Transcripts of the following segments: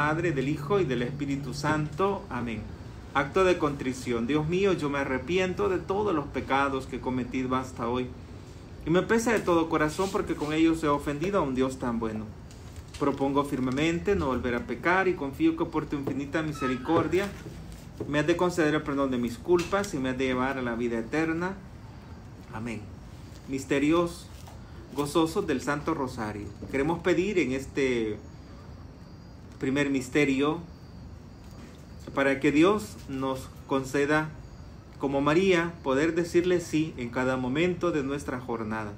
Padre, del Hijo y del Espíritu Santo. Amén. Acto de contrición. Dios mío, yo me arrepiento de todos los pecados que he cometido hasta hoy. Y me pesa de todo corazón porque con ellos he ofendido a un Dios tan bueno. Propongo firmemente no volver a pecar y confío que por tu infinita misericordia me has de conceder el perdón de mis culpas y me has de llevar a la vida eterna. Amén. Misterios gozosos del Santo Rosario. Queremos pedir en este primer misterio para que Dios nos conceda, como María, poder decirle sí en cada momento de nuestra jornada.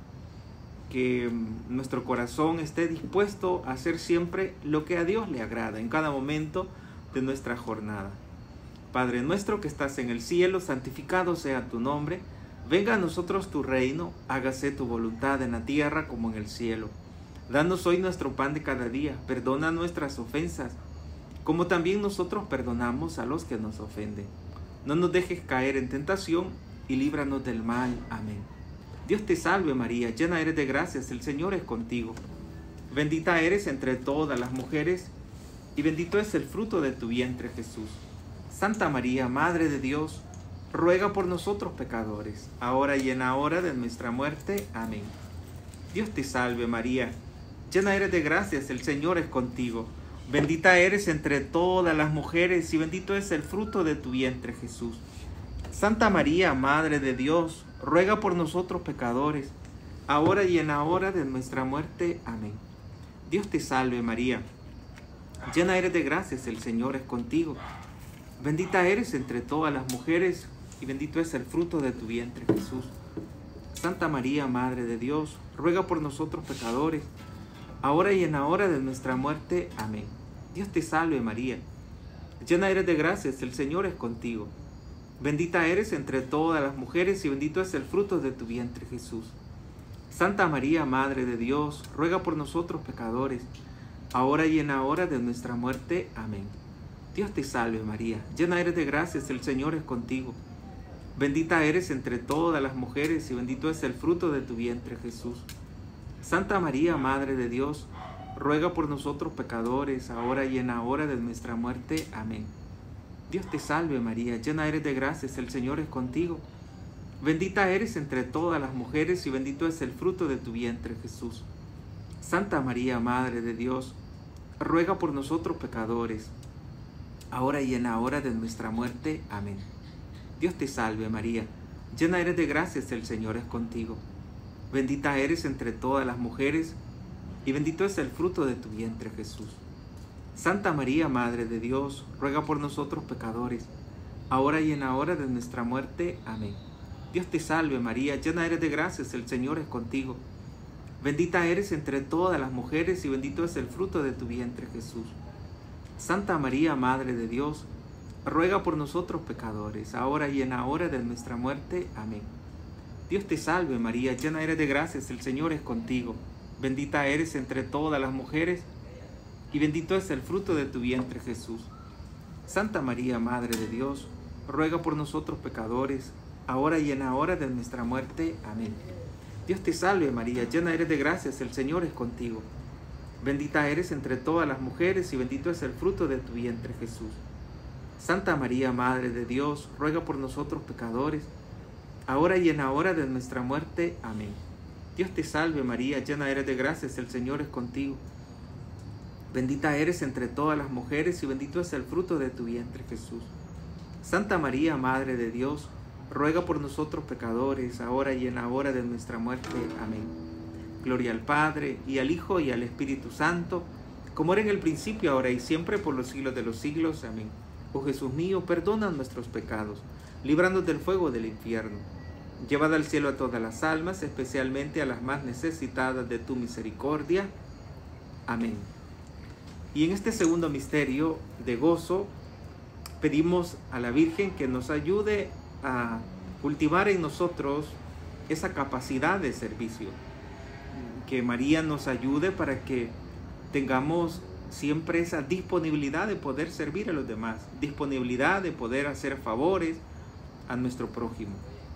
Que nuestro corazón esté dispuesto a hacer siempre lo que a Dios le agrada en cada momento de nuestra jornada. Padre nuestro que estás en el cielo, santificado sea tu nombre. Venga a nosotros tu reino, hágase tu voluntad en la tierra como en el cielo. Danos hoy nuestro pan de cada día, perdona nuestras ofensas, como también nosotros perdonamos a los que nos ofenden. No nos dejes caer en tentación y líbranos del mal. Amén. Dios te salve María, llena eres de gracias, el Señor es contigo. Bendita eres entre todas las mujeres, y bendito es el fruto de tu vientre Jesús. Santa María, Madre de Dios, ruega por nosotros pecadores, ahora y en la hora de nuestra muerte. Amén. Dios te salve María, llena eres de gracias, el Señor es contigo. Bendita eres entre todas las mujeres, y bendito es el fruto de tu vientre Jesús. Santa María, Madre de Dios, ruega por nosotros pecadores, ahora y en la hora de nuestra muerte. Amén. Dios te salve María, llena eres de gracias, el Señor es contigo. Bendita eres entre todas las mujeres, y bendito es el fruto de tu vientre Jesús. Santa María, Madre de Dios, ruega por nosotros pecadores, ahora y en la hora de nuestra muerte. Amén. Dios te salve María, llena eres de gracias, el Señor es contigo. Bendita eres entre todas las mujeres, y bendito es el fruto de tu vientre Jesús. Santa María, Madre de Dios, ruega por nosotros pecadores, ahora y en la hora de nuestra muerte. Amén. Dios te salve María, llena eres de gracias, el Señor es contigo. Bendita eres entre todas las mujeres, y bendito es el fruto de tu vientre Jesús. Santa María, Madre de Dios, ruega por nosotros pecadores, ahora y en la hora de nuestra muerte. Amén. Dios te salve María, llena eres de gracias, el Señor es contigo. Bendita eres entre todas las mujeres, y bendito es el fruto de tu vientre Jesús. Santa María, Madre de Dios, ruega por nosotros pecadores, ahora y en la hora de nuestra muerte. Amén. Dios te salve María, llena eres de gracias, el Señor es contigo. Bendita eres entre todas las mujeres, y bendito es el fruto de tu vientre Jesús. Santa María, Madre de Dios, ruega por nosotros pecadores, ahora y en la hora de nuestra muerte. Amén. Dios te salve María, llena eres de gracias, el Señor es contigo. Bendita eres entre todas las mujeres, y bendito es el fruto de tu vientre Jesús. Santa María, Madre de Dios, ruega por nosotros pecadores, ahora y en la hora de nuestra muerte. Amén. Dios te salve María, llena eres de gracias, el Señor es contigo. Bendita eres entre todas las mujeres, y bendito es el fruto de tu vientre Jesús. Santa María, Madre de Dios, ruega por nosotros pecadores, ahora y en la hora de nuestra muerte. Amén. Dios te salve María, llena eres de gracias, el Señor es contigo. Bendita eres entre todas las mujeres, y bendito es el fruto de tu vientre Jesús. Santa María, Madre de Dios, ruega por nosotros pecadores, ahora y en la hora de nuestra muerte. Amén. Dios te salve María, llena eres de gracias, el Señor es contigo. Bendita eres entre todas las mujeres, y bendito es el fruto de tu vientre Jesús. Santa María, Madre de Dios, ruega por nosotros pecadores, ahora y en la hora de nuestra muerte. Amén. Gloria al Padre, y al Hijo, y al Espíritu Santo, como era en el principio, ahora y siempre, por los siglos de los siglos. Amén. Oh Jesús mío, perdona nuestros pecados, líbranos del fuego del infierno. Llevad al cielo a todas las almas, especialmente a las más necesitadas de tu misericordia. Amén. Y en este segundo misterio de gozo, pedimos a la Virgen que nos ayude a cultivar en nosotros esa capacidad de servicio. Que María nos ayude para que tengamos siempre esa disponibilidad de poder servir a los demás, disponibilidad de poder hacer favores a nuestro prójimo.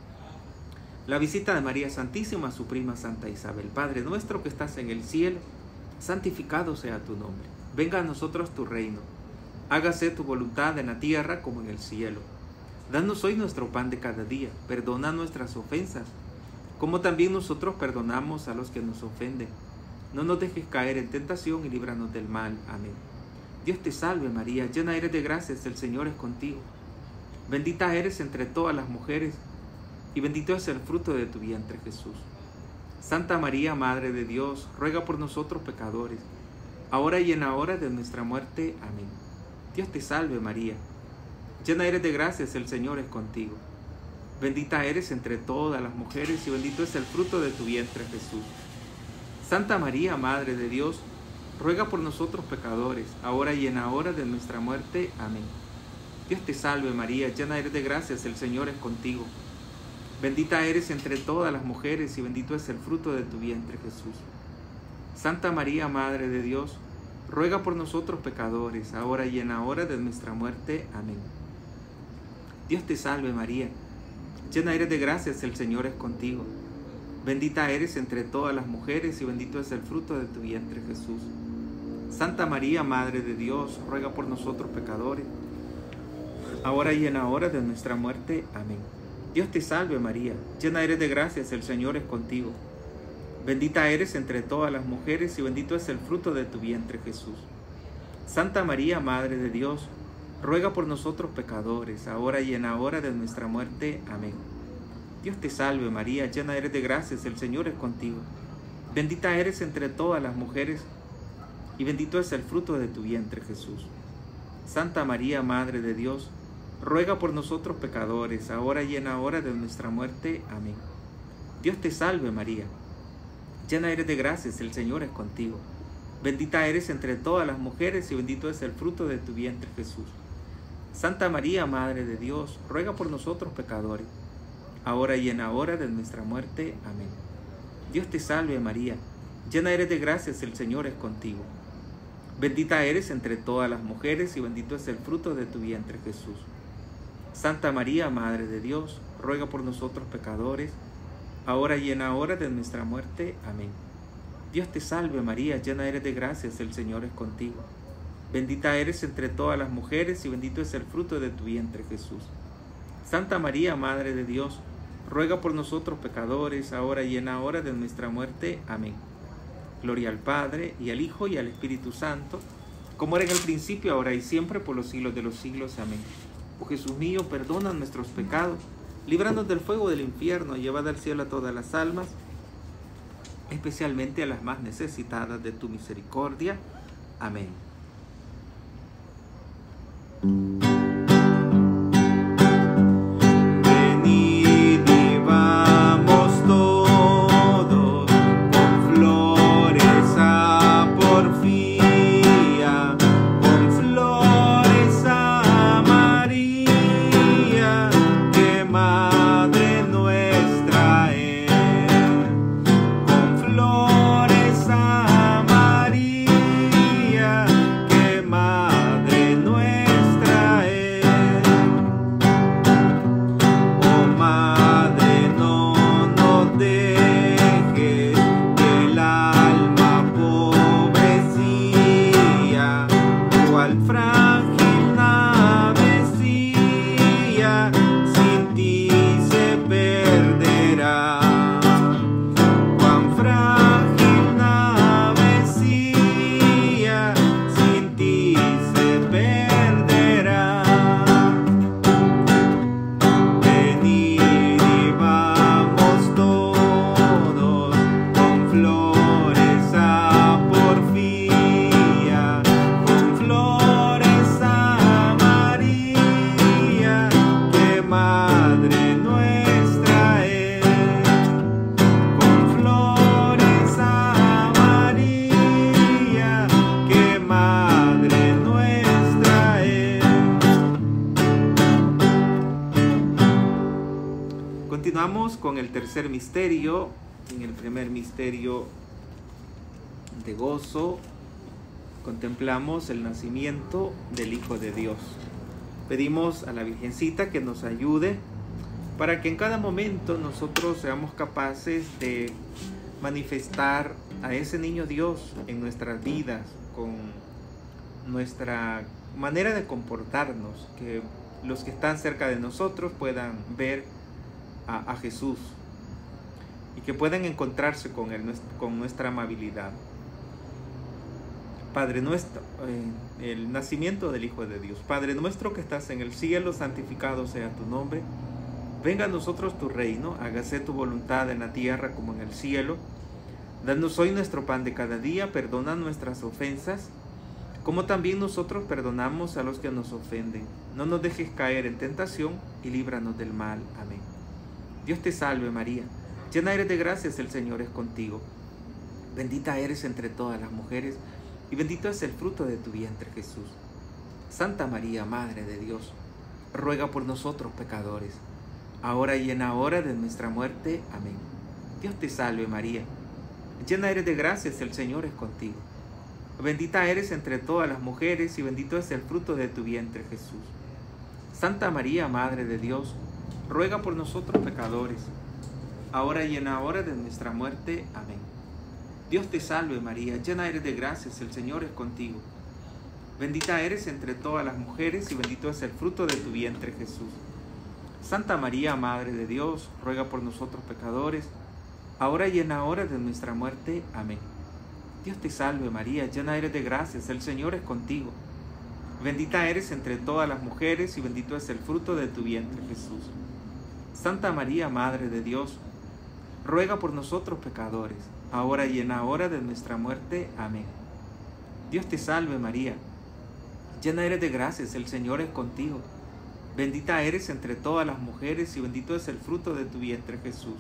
La visita de María Santísima a su prima Santa Isabel. Padre nuestro que estás en el cielo, santificado sea tu nombre. Venga a nosotros tu reino. Hágase tu voluntad en la tierra como en el cielo. Danos hoy nuestro pan de cada día. Perdona nuestras ofensas, como también nosotros perdonamos a los que nos ofenden. No nos dejes caer en tentación y líbranos del mal. Amén. Dios te salve María, llena eres de gracias, el Señor es contigo. Bendita eres entre todas las mujeres, y bendito es el fruto de tu vientre, Jesús. Santa María, Madre de Dios, ruega por nosotros pecadores, ahora y en la hora de nuestra muerte. Amén. Dios te salve María, llena eres de gracias, el Señor es contigo. Bendita eres entre todas las mujeres, y bendito es el fruto de tu vientre, Jesús. Santa María, Madre de Dios, ruega por nosotros pecadores, ahora y en la hora de nuestra muerte. Amén. Dios te salve María, llena eres de gracias, el Señor es contigo. Bendita eres entre todas las mujeres, y bendito es el fruto de tu vientre, Jesús. Santa María, Madre de Dios, ruega por nosotros pecadores, ahora y en la hora de nuestra muerte. Amén. Dios te salve María, llena eres de gracias, el Señor es contigo. Bendita eres entre todas las mujeres, y bendito es el fruto de tu vientre, Jesús. Santa María, Madre de Dios, ruega por nosotros pecadores, ahora y en la hora de nuestra muerte. Amén. Dios te salve María, llena eres de gracias, el Señor es contigo. Bendita eres entre todas las mujeres, y bendito es el fruto de tu vientre, Jesús. Santa María, Madre de Dios, ruega por nosotros pecadores, ahora y en la hora de nuestra muerte. Amén. Dios te salve María, llena eres de gracias, el Señor es contigo. Bendita eres entre todas las mujeres, y bendito es el fruto de tu vientre, Jesús. Santa María, Madre de Dios, ruega por nosotros pecadores, ahora y en la hora de nuestra muerte. Amén. Dios te salve María, llena eres de gracias, el Señor es contigo. Bendita eres entre todas las mujeres, y bendito es el fruto de tu vientre, Jesús. Santa María, Madre de Dios, ruega por nosotros pecadores, ahora y en la hora de nuestra muerte. Amén. Dios te salve María, llena eres de gracias, el Señor es contigo. Bendita eres entre todas las mujeres, y bendito es el fruto de tu vientre, Jesús. Santa María, Madre de Dios, ruega por nosotros pecadores, ahora y en la hora de nuestra muerte. Amén. Dios te salve María, llena eres de gracias, el Señor es contigo. Bendita eres entre todas las mujeres, y bendito es el fruto de tu vientre, Jesús. Santa María, Madre de Dios, ruega por nosotros pecadores, ahora y en la hora de nuestra muerte. Amén. Gloria al Padre, y al Hijo, y al Espíritu Santo, como era en el principio, ahora y siempre, por los siglos de los siglos. Amén. Oh Jesús mío, perdona nuestros pecados, líbranos del fuego del infierno, llevad al cielo a todas las almas, especialmente a las más necesitadas de tu misericordia. Amén. Continuamos con el tercer misterio. En el primer misterio de gozo contemplamos el nacimiento del Hijo de Dios. Pedimos a la Virgencita que nos ayude para que en cada momento nosotros seamos capaces de manifestar a ese niño Dios en nuestras vidas, con nuestra manera de comportarnos, que los que están cerca de nosotros puedan ver a Jesús y que puedan encontrarse con Él, con nuestra amabilidad. Padre nuestro, el nacimiento del Hijo de Dios. Padre nuestro que estás en el cielo, santificado sea tu nombre. Venga a nosotros tu reino, hágase tu voluntad en la tierra como en el cielo. Danos hoy nuestro pan de cada día, perdona nuestras ofensas, como también nosotros perdonamos a los que nos ofenden. No nos dejes caer en tentación y líbranos del mal. Amén. Dios te salve María, llena eres de gracias, el Señor es contigo. Bendita eres entre todas las mujeres, y bendito es el fruto de tu vientre, Jesús. Santa María, Madre de Dios, ruega por nosotros pecadores, ahora y en la hora de nuestra muerte. Amén. Dios te salve María, llena eres de gracias, el Señor es contigo. Bendita eres entre todas las mujeres, y bendito es el fruto de tu vientre, Jesús. Santa María, Madre de Dios, ruega por nosotros pecadores, ahora y en la hora de nuestra muerte. Amén. Dios te salve María, llena eres de gracias, el Señor es contigo. Bendita eres entre todas las mujeres, y bendito es el fruto de tu vientre, Jesús. Santa María, Madre de Dios, ruega por nosotros pecadores, ahora y en la hora de nuestra muerte. Amén. Dios te salve María, llena eres de gracias, el Señor es contigo. Bendita eres entre todas las mujeres, y bendito es el fruto de tu vientre, Jesús. Santa María, Madre de Dios, ruega por nosotros pecadores, ahora y en la hora de nuestra muerte. Amén. Dios te salve María, llena eres de gracias, el Señor es contigo. Bendita eres entre todas las mujeres, y bendito es el fruto de tu vientre, Jesús.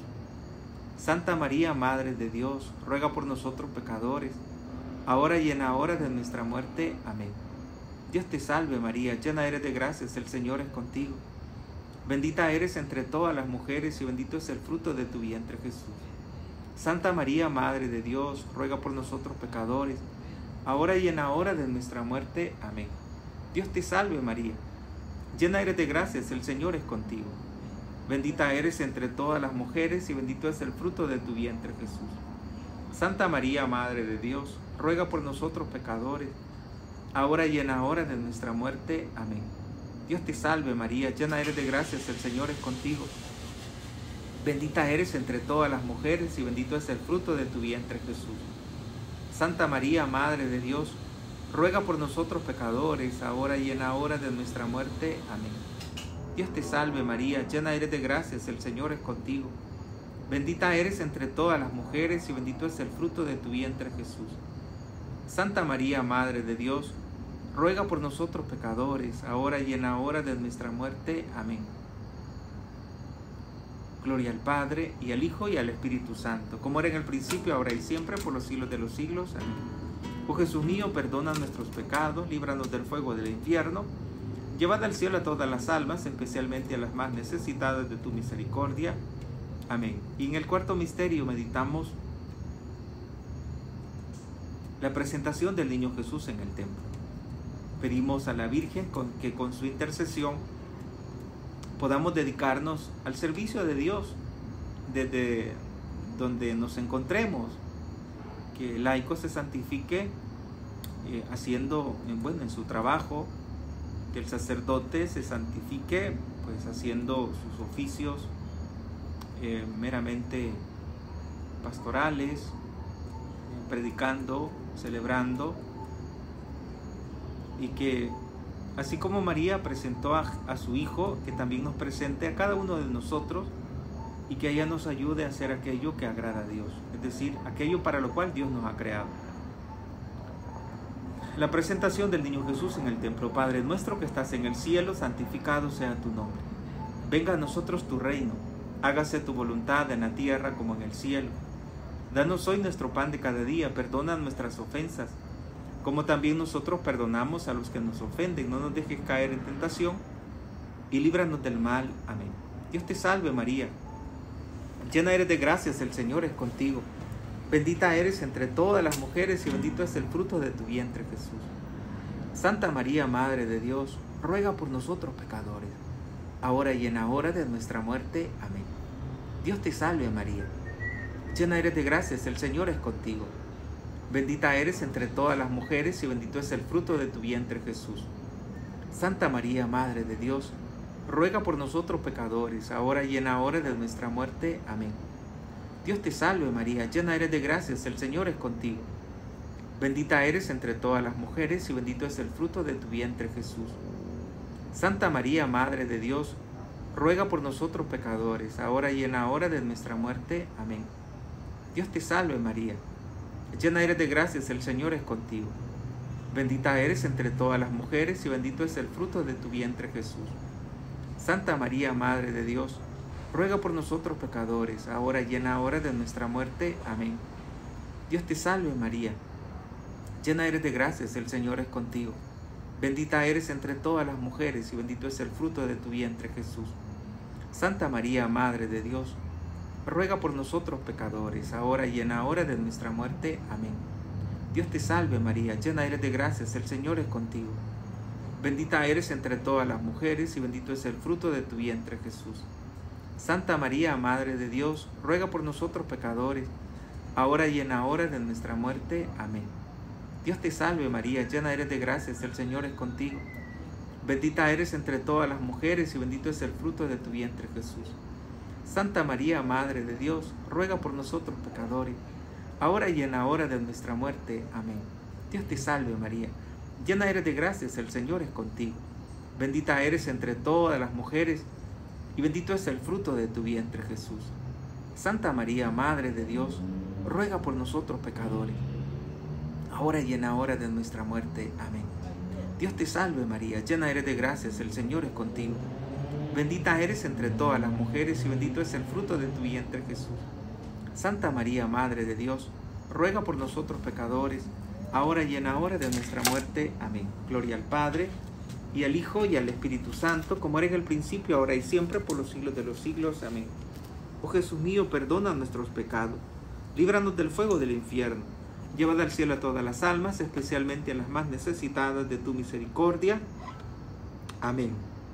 Santa María, Madre de Dios, ruega por nosotros pecadores, ahora y en la hora de nuestra muerte. Amén. Dios te salve María, llena eres de gracias, el Señor es contigo. Bendita eres entre todas las mujeres, y bendito es el fruto de tu vientre, Jesús. Santa María, Madre de Dios, ruega por nosotros pecadores, ahora y en la hora de nuestra muerte. Amén. Dios te salve María, llena eres de gracias, el Señor es contigo. Bendita eres entre todas las mujeres, y bendito es el fruto de tu vientre, Jesús. Santa María, Madre de Dios, ruega por nosotros pecadores, ahora y en la hora de nuestra muerte. Amén. Dios te salve María, llena eres de gracias, el Señor es contigo. Bendita eres entre todas las mujeres, y bendito es el fruto de tu vientre, Jesús. Santa María, Madre de Dios, ruega por nosotros pecadores, ahora y en la hora de nuestra muerte. Amén. Dios te salve María, llena eres de gracias, el Señor es contigo. Bendita eres entre todas las mujeres, y bendito es el fruto de tu vientre, Jesús. Santa María, Madre de Dios, ruega por nosotros pecadores, ahora y en la hora de nuestra muerte. Amén. Gloria al Padre, y al Hijo, y al Espíritu Santo, como era en el principio, ahora y siempre, por los siglos de los siglos. Amén. Oh Jesús mío, perdona nuestros pecados, líbranos del fuego del infierno, llevad al cielo a todas las almas, especialmente a las más necesitadas de tu misericordia. Amén. Y en el cuarto misterio meditamos la presentación del niño Jesús en el templo. Pedimos a la Virgen que con su intercesión podamos dedicarnos al servicio de Dios desde donde nos encontremos, que el laico se santifique haciendo, en su trabajo, que el sacerdote se santifique pues haciendo sus oficios meramente pastorales, predicando, celebrando, y que así como María presentó a su Hijo, que también nos presente a cada uno de nosotros, y que ella nos ayude a hacer aquello que agrada a Dios, es decir, aquello para lo cual Dios nos ha creado. La presentación del niño Jesús en el templo. Padre nuestro que estás en el cielo, santificado sea tu nombre. Venga a nosotros tu reino, hágase tu voluntad en la tierra como en el cielo. Danos hoy nuestro pan de cada día, perdona nuestras ofensas, como también nosotros perdonamos a los que nos ofenden. No nos dejes caer en tentación, y líbranos del mal. Amén. Dios te salve María, llena eres de gracias, el Señor es contigo. Bendita eres entre todas las mujeres, y bendito es el fruto de tu vientre, Jesús. Santa María, Madre de Dios, ruega por nosotros pecadores, ahora y en la hora de nuestra muerte. Amén. Dios te salve María, llena eres de gracias, el Señor es contigo. Bendita eres entre todas las mujeres, y bendito es el fruto de tu vientre, Jesús. Santa María, Madre de Dios, ruega por nosotros pecadores, ahora y en la hora de nuestra muerte. Amén. Dios te salve María, llena eres de gracias, el Señor es contigo. Bendita eres entre todas las mujeres y bendito es el fruto de tu vientre Jesús. Santa María, Madre de Dios, ruega por nosotros pecadores, ahora y en la hora de nuestra muerte. Amén. Dios te salve María, llena eres de gracias, el Señor es contigo. Bendita eres entre todas las mujeres y bendito es el fruto de tu vientre Jesús. Santa María, Madre de Dios, ruega por nosotros pecadores, ahora y en la hora de nuestra muerte. Amén. Dios te salve María, llena eres de gracias, el Señor es contigo. Bendita eres entre todas las mujeres y bendito es el fruto de tu vientre Jesús. Santa María, Madre de Dios, ruega por nosotros pecadores, ahora y en la hora de nuestra muerte. Amén. Dios te salve María, llena eres de gracias, el Señor es contigo. Bendita eres entre todas las mujeres y bendito es el fruto de tu vientre Jesús. Santa María, Madre de Dios, ruega por nosotros pecadores, ahora y en la hora de nuestra muerte. Amén. Dios te salve María, llena eres de gracias, el Señor es contigo. Bendita eres entre todas las mujeres y bendito es el fruto de tu vientre Jesús. Santa María, Madre de Dios, ruega por nosotros pecadores, ahora y en la hora de nuestra muerte. Amén. Dios te salve María, llena eres de gracias, el Señor es contigo. Bendita eres entre todas las mujeres y bendito es el fruto de tu vientre Jesús. Santa María, Madre de Dios, ruega por nosotros pecadores, ahora y en la hora de nuestra muerte. Amén. Dios te salve María, llena eres de gracias, el Señor es contigo. Bendita eres entre todas las mujeres y bendito es el fruto de tu vientre Jesús. Santa María, Madre de Dios, ruega por nosotros pecadores, ahora y en la hora de nuestra muerte. Amén. Gloria al Padre, y al Hijo, y al Espíritu Santo, como era en el principio, ahora y siempre, por los siglos de los siglos. Amén. Oh Jesús mío, perdona nuestros pecados, líbranos del fuego del infierno, lleva al cielo a todas las almas, especialmente a las más necesitadas de tu misericordia. Amén.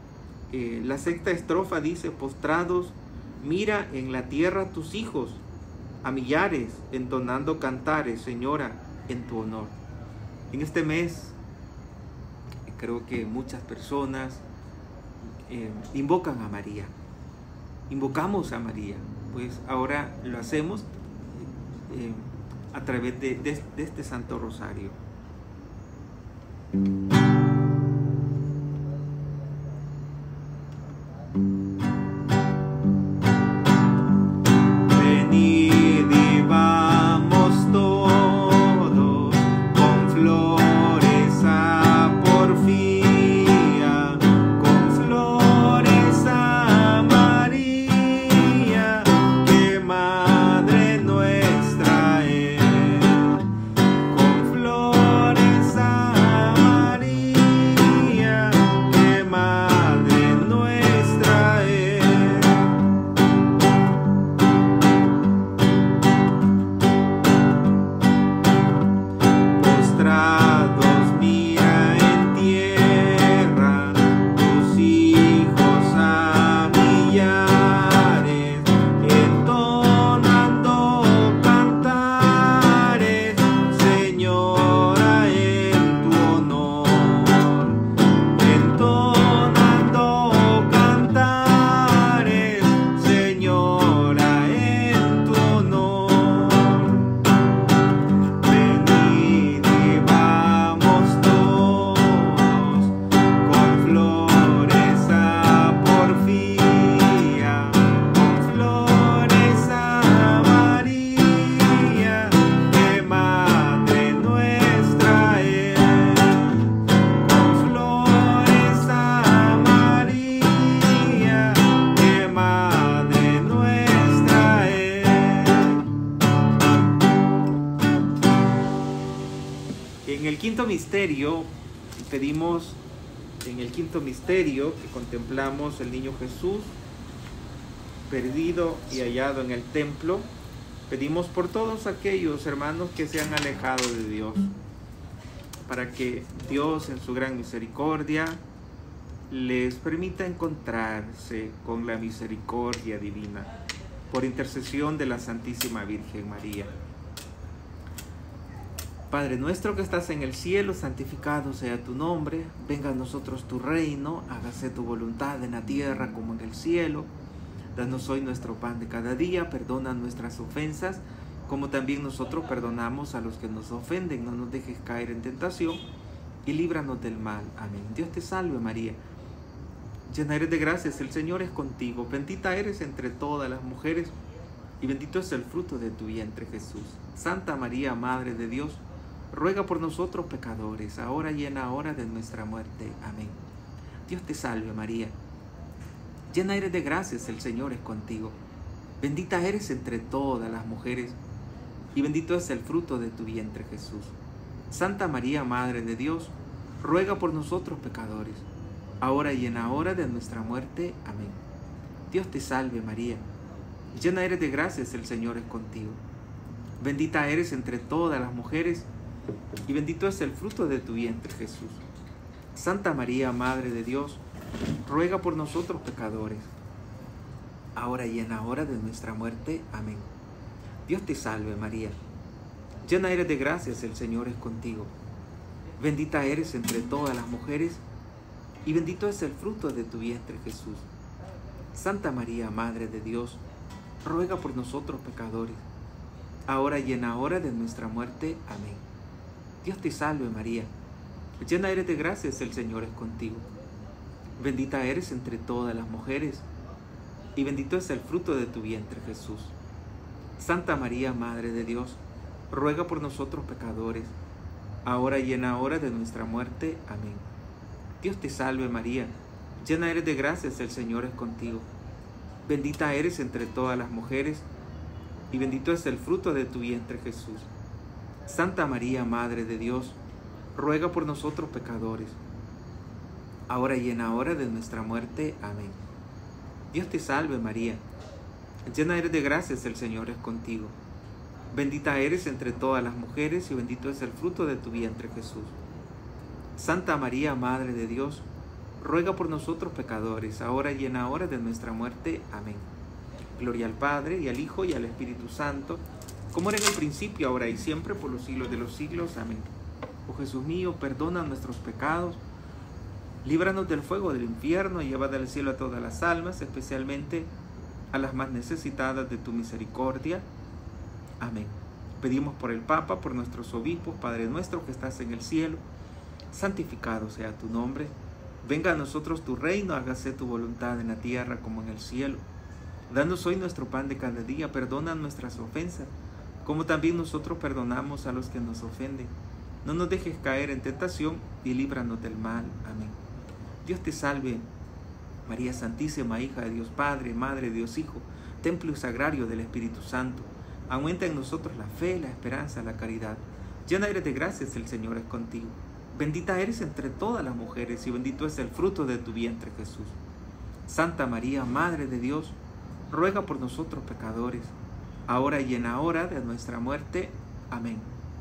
La sexta estrofa dice: postrados, mira en la tierra tus hijos, a millares, entonando cantares, Señora, en tu honor. En este mes, creo que muchas personas invocan a María. Invocamos a María, pues ahora lo hacemos a través de este Santo Rosario. Venid y vamos todos con flores a Porfía, con flores a María, que Madre nuestra es. Con flores a María, que Madre nuestra es. Postrados mira en tierra tus hijos a millares, entonando cantares, Señora, en tu honor. Entonando cantares, Señora, en tu honor. Venid y vamos todos con flores a Porfía, con flores a María, que Madre nuestra es. Con flores a María, que Madre nuestra es. En el quinto misterio pedimos, en el quinto misterio que contemplamos el niño Jesús perdido y hallado en el templo, pedimos por todos aquellos hermanos que se han alejado de Dios, para que Dios en su gran misericordia les permita encontrarse con la misericordia divina, por intercesión de la Santísima Virgen María. Padre nuestro que estás en el cielo, santificado sea tu nombre. Venga a nosotros tu reino, hágase tu voluntad en la tierra como en el cielo. Danos hoy nuestro pan de cada día, perdona nuestras ofensas, como también nosotros perdonamos a los que nos ofenden. No nos dejes caer en tentación y líbranos del mal. Amén. Dios te salve María, llena eres de gracias, el Señor es contigo. Bendita eres entre todas las mujeres y bendito es el fruto de tu vientre Jesús. Santa María, Madre de Dios, ruega por nosotros pecadores, ahora y en la hora de nuestra muerte. Amén. Dios te salve María, llena eres de gracias, el Señor es contigo. Bendita eres entre todas las mujeres y bendito es el fruto de tu vientre Jesús. Santa María, Madre de Dios, ruega por nosotros pecadores, ahora y en la hora de nuestra muerte. Amén. Dios te salve María, llena eres de gracias, el Señor es contigo. Bendita eres entre todas las mujeres y bendito es el fruto de tu vientre Jesús. Santa María, Madre de Dios, ruega por nosotros pecadores, ahora y en la hora de nuestra muerte. Amén. Dios te salve María, llena eres de gracias, el Señor es contigo. Bendita eres entre todas las mujeres y bendito es el fruto de tu vientre Jesús. Santa María, Madre de Dios, ruega por nosotros pecadores, ahora y en la hora de nuestra muerte. Amén. Dios te salve María, llena eres de gracias, el Señor es contigo. Bendita eres entre todas las mujeres y bendito es el fruto de tu vientre Jesús. Santa María, Madre de Dios, ruega por nosotros pecadores, ahora y en la hora de nuestra muerte. Amén. Dios te salve María, llena eres de gracias, el Señor es contigo. Bendita eres entre todas las mujeres y bendito es el fruto de tu vientre Jesús. Santa María, Madre de Dios, ruega por nosotros pecadores, ahora y en la hora de nuestra muerte. Amén. Dios te salve María, llena eres de gracias, el Señor es contigo. Bendita eres entre todas las mujeres y bendito es el fruto de tu vientre Jesús. Santa María, Madre de Dios, ruega por nosotros pecadores, ahora y en la hora de nuestra muerte. Amén. Gloria al Padre, y al Hijo, y al Espíritu Santo, como era en el principio, ahora y siempre, por los siglos de los siglos. Amén. Oh Jesús mío, perdona nuestros pecados, líbranos del fuego del infierno, y lleva al cielo a todas las almas, especialmente a las más necesitadas de tu misericordia. Amén. Pedimos por el Papa, por nuestros obispos. Padre nuestro que estás en el cielo, santificado sea tu nombre. Venga a nosotros tu reino, hágase tu voluntad en la tierra como en el cielo. Danos hoy nuestro pan de cada día, perdona nuestras ofensas, como también nosotros perdonamos a los que nos ofenden. No nos dejes caer en tentación y líbranos del mal. Amén. Dios te salve, María Santísima, hija de Dios Padre, Madre de Dios Hijo, templo y sagrario del Espíritu Santo. Aumenta en nosotros la fe, la esperanza, la caridad. Llena eres de gracias, el Señor es contigo. Bendita eres entre todas las mujeres y bendito es el fruto de tu vientre Jesús. Santa María, Madre de Dios, ruega por nosotros pecadores, ahora y en la hora de nuestra muerte. Amén.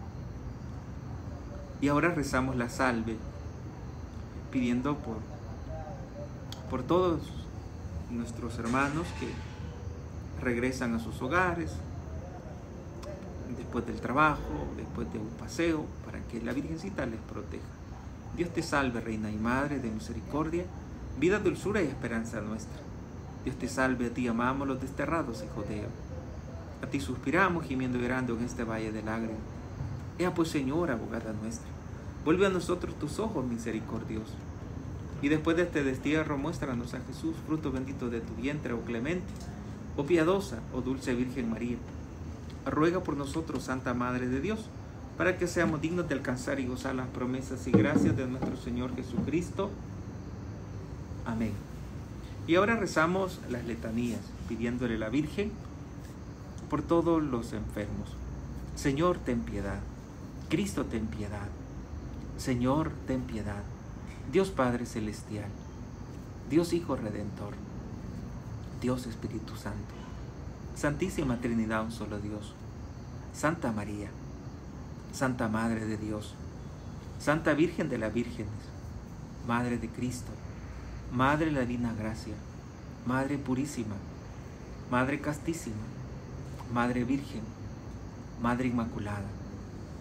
Y ahora rezamos la salve, pidiendo por todos nuestros hermanos que regresan a sus hogares después del trabajo, después de un paseo, para que la Virgencita les proteja. Dios te salve, Reina y Madre de misericordia, vida, dulzura y esperanza nuestra. Dios te salve, a ti amamos los desterrados hijos de Eva. A ti suspiramos, gimiendo y llorando en este valle de lágrimas. Ea pues, Señora, abogada nuestra, vuelve a nosotros tus ojos misericordiosos. Y después de este destierro, muéstranos a Jesús, fruto bendito de tu vientre, oh clemente, oh piadosa, oh dulce Virgen María. Ruega por nosotros, Santa Madre de Dios, para que seamos dignos de alcanzar y gozar las promesas y gracias de nuestro Señor Jesucristo. Amén. Y ahora rezamos las letanías, pidiéndole a la Virgen por todos los enfermos. Señor, ten piedad. Cristo, ten piedad. Señor, ten piedad. Dios Padre Celestial, Dios Hijo Redentor, Dios Espíritu Santo, Santísima Trinidad, un solo Dios, Santa María, Santa Madre de Dios, Santa Virgen de las Vírgenes, Madre de Cristo, Madre de la Divina Gracia, Madre Purísima, Madre Castísima, Madre Virgen, Madre Inmaculada,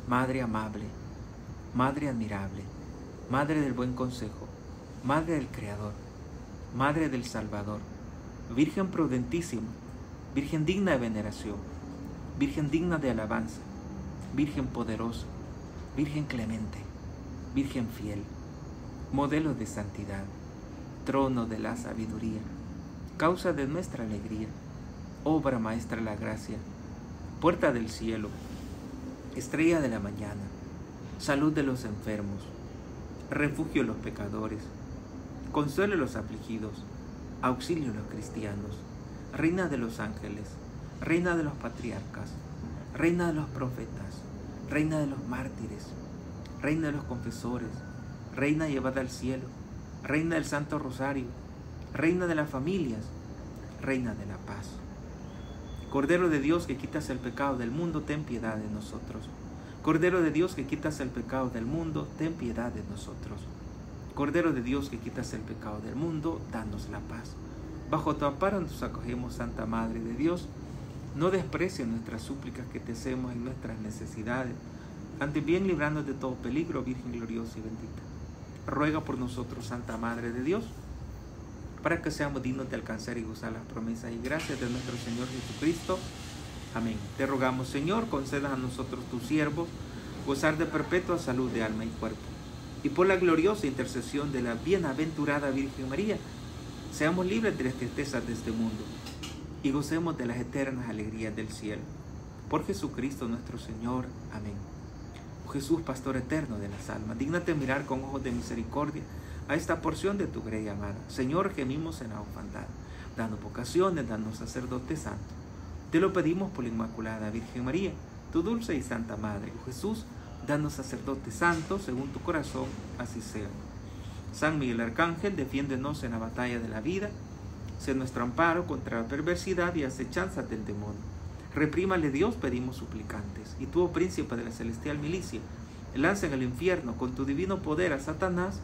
Madre amable, Madre admirable, Madre del buen consejo, Madre del Creador, Madre del Salvador, Virgen prudentísima, Virgen digna de veneración, Virgen digna de alabanza, Virgen poderosa, Virgen clemente, Virgen fiel, modelo de santidad, trono de la sabiduría, causa de nuestra alegría, obra maestra de la gracia, puerta del cielo, estrella de la mañana, salud de los enfermos, refugio de los pecadores, consuelo de los afligidos, auxilio de los cristianos, reina de los ángeles, reina de los patriarcas, reina de los profetas, reina de los mártires, reina de los confesores, reina llevada al cielo, reina del Santo Rosario, reina de las familias, reina de la paz. Cordero de Dios que quitas el pecado del mundo, ten piedad de nosotros. Cordero de Dios que quitas el pecado del mundo, ten piedad de nosotros. Cordero de Dios que quitas el pecado del mundo, danos la paz. Bajo tu amparo nos acogemos, Santa Madre de Dios. No desprecies nuestras súplicas que te hacemos en nuestras necesidades. Antes bien, librándonos de todo peligro, Virgen gloriosa y bendita. Ruega por nosotros, Santa Madre de Dios, para que seamos dignos de alcanzar y gozar las promesas y gracias de nuestro Señor Jesucristo. Amén. Te rogamos, Señor, concedas a nosotros, tus siervos, gozar de perpetua salud de alma y cuerpo. Y por la gloriosa intercesión de la bienaventurada Virgen María, seamos libres de las tristezas de este mundo y gocemos de las eternas alegrías del cielo. Por Jesucristo nuestro Señor. Amén. Oh Jesús, pastor eterno de las almas, dígnate mirar con ojos de misericordia a esta porción de tu grey amada. Señor, gemimos en la orfandad. Danos vocaciones, danos sacerdotes santos. Te lo pedimos por la Inmaculada Virgen María, tu dulce y santa Madre. Oh Jesús, danos sacerdotes santos según tu corazón, así sea. San Miguel Arcángel, defiéndenos en la batalla de la vida. Sé nuestro amparo contra la perversidad y acechanzas del demonio. Reprímale Dios, pedimos suplicantes. Y tú, oh príncipe de la celestial milicia, lanza en el infierno con tu divino poder a Satanás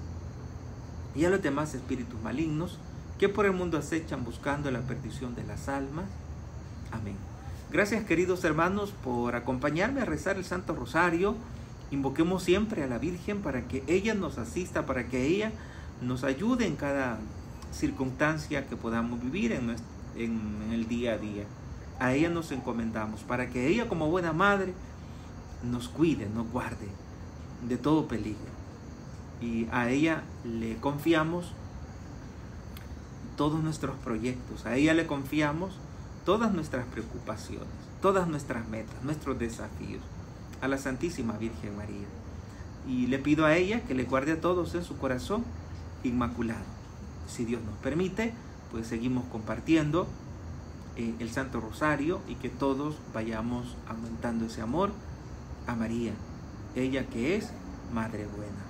y a los demás espíritus malignos que por el mundo acechan buscando la perdición de las almas. Amén. Gracias, queridos hermanos, por acompañarme a rezar el Santo Rosario. Invoquemos siempre a la Virgen para que ella nos asista, para que ella nos ayude en cada circunstancia que podamos vivir en el día a día. A ella nos encomendamos, para que ella, como buena madre, nos cuide, nos guarde de todo peligro. Y a ella le confiamos todos nuestros proyectos, a ella le confiamos todas nuestras preocupaciones, todas nuestras metas, nuestros desafíos, a la Santísima Virgen María. Y le pido a ella que le guarde a todos en su corazón inmaculado. Si Dios nos permite, pues seguimos compartiendo el Santo Rosario y que todos vayamos aumentando ese amor a María, ella que es Madre Buena.